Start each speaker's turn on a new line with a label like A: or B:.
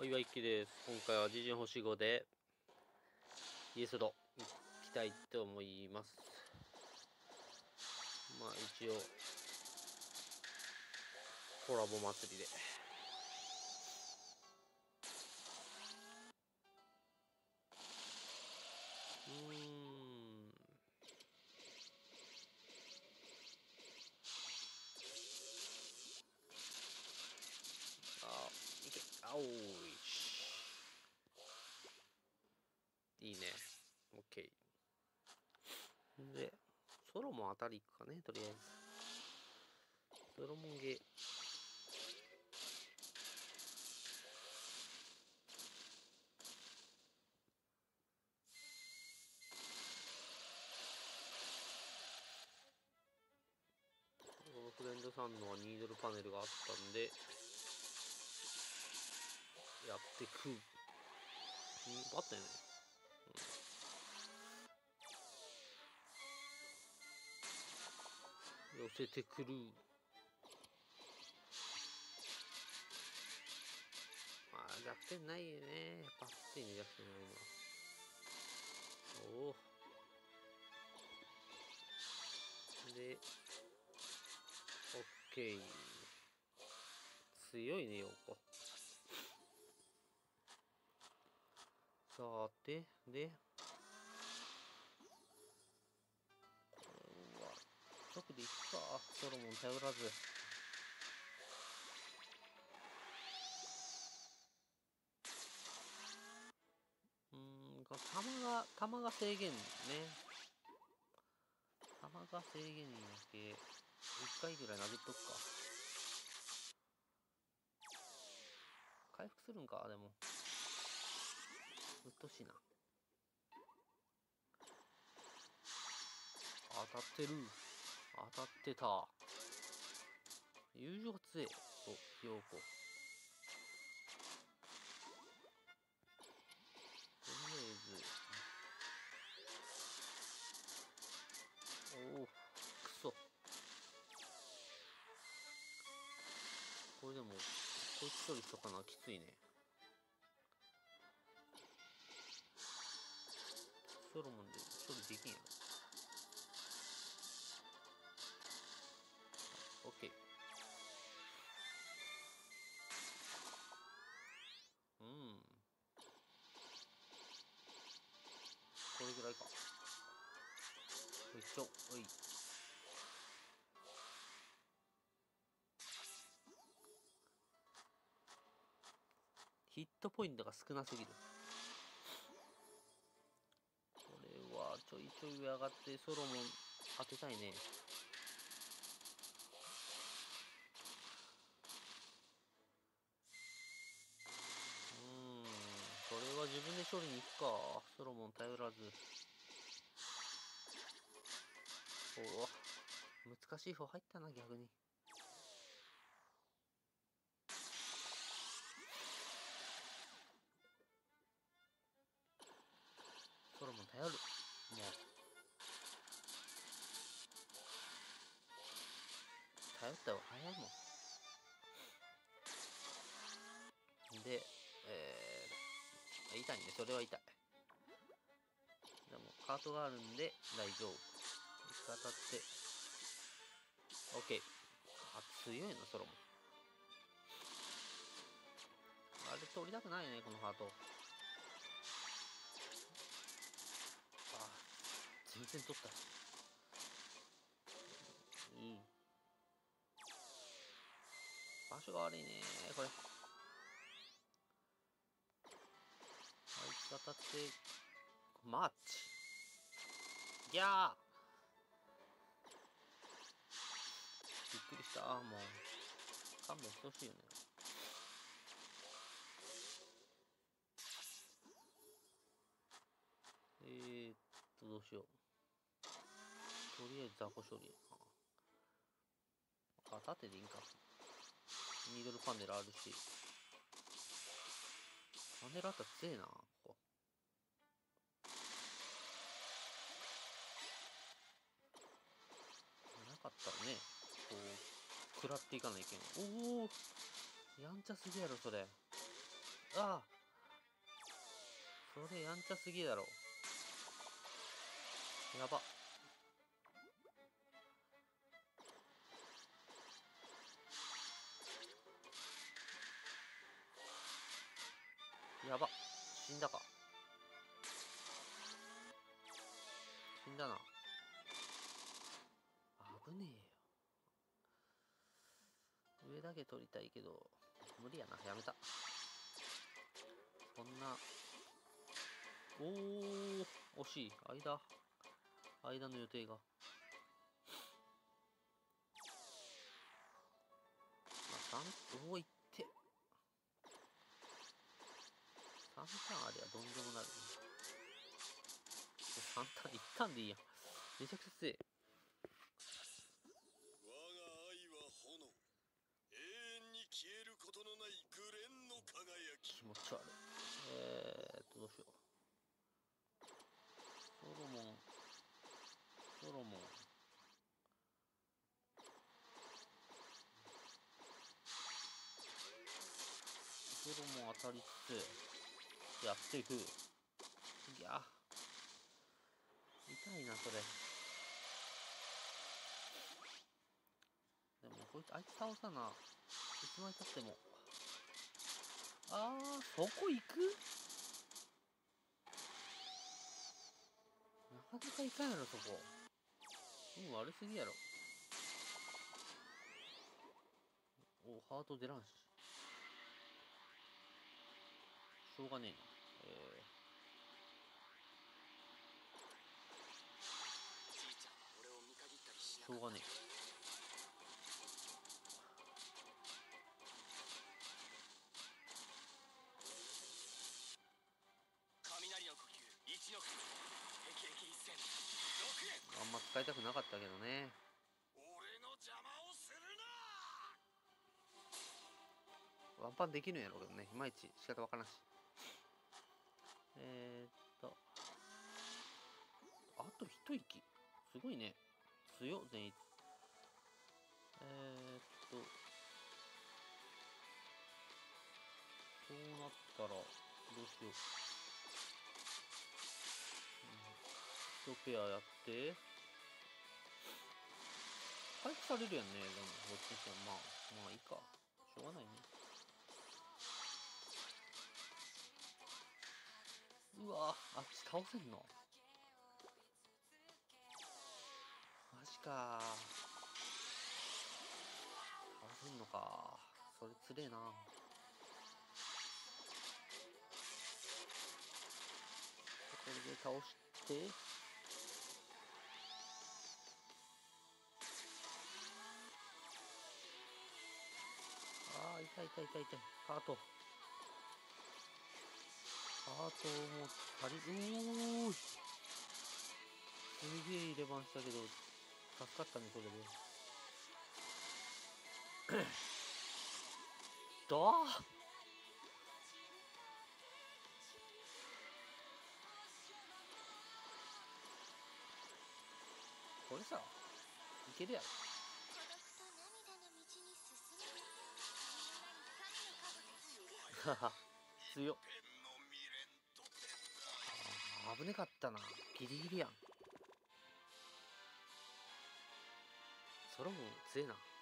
A: 岩井一輝です。今回は自陣星5でイエスドいきたいと思います。まあ一応コラボ祭りでいけおいしいいね。オッケーでソロモンあたり行くかね。とりあえずソロモンゲーフレンドさんのはニードルパネルがあったんでやってくあったよね。寄せてくる。まあ逆転ないよね。やっぱきついね、逆転ないのは。おおでオッケー。強いね、ヨーコ。さてでうわ直でいくか。ソロモン頼らず。弾が制限ね。弾が制限にだけ1回ぐらい殴っとくか。回復するんか。でもうっとしいな。当たってる。当たってた。友情強えと陽子。とりあえずおおくそ。これでもこいつ処理しとかなきついね。ソロモンで処理できんやろ。オッケー。これぐらいか。よいしょ。おい。ヒットポイントが少なすぎる。これはちょいちょい上上がってソロモン当てたいね。これは自分で処理に行くか。ソロモン頼らず。おお難しい方入ったな。逆にソロモン頼る。もう頼った方が早いもんで痛いね。それは痛い。でもカートがあるんで大丈夫。一回当たって OK。 強いなソロモン。あれ取りたくないね、このハート。全然取った。いい場所が悪いねこれ。あいつ当たってマーチ。ギャーびっくりした。もう勘弁してほしいよね。どうしよう。とりあえず雑魚処理。縦でいいんか。ニードルパネルあるし。パネルあったら強えなここ。なかったらね、こう食らっていかないけん。おおやんちゃすぎやろそれ。 ああ、それやんちゃすぎだろ。やば。やば。死んだか。死んだな。危ねえよ。上だけ取りたいけど、無理やな。やめた。そんな。おー、惜しい。間の予定が。まあ、おー、いって。3ターンありゃどんでもなる。3ターン、1ターンでいいやん。めちゃくちゃ強い。
B: 我が愛は炎。永遠に消えることのないグレンの輝き。
A: 気持ち悪い。どうしよう。ソロモン。ソロモン当たりつつやっていく。いや痛いなそれ。でもこいつあいつ倒さな、いつまでたっても。そこ行く。なかなか行かんやろそこ。悪すぎやろ。ハート出らんししょうがねえな。しょうがねえ。あんま使いたくなかったけどね。
B: 俺の邪魔をするな。
A: ワンパンできるんやろうけどね、いまいち仕方わからんし。あと一息。すごいね。強っ、善逸。そうなったら、どうしよう。1ペアやって、回復されるやんね、でも、どっちにしても。まあいいか。しょうがないね。うわあっち倒せんの。マジか。倒せんのか。それつれえな。これで倒して、痛い。ハートも足り、すげえ入れ番したけど、助かったね、それで。これさ、いけるやろ。強っ。危ねかったな。ギリギリやん。ソロモン強えな。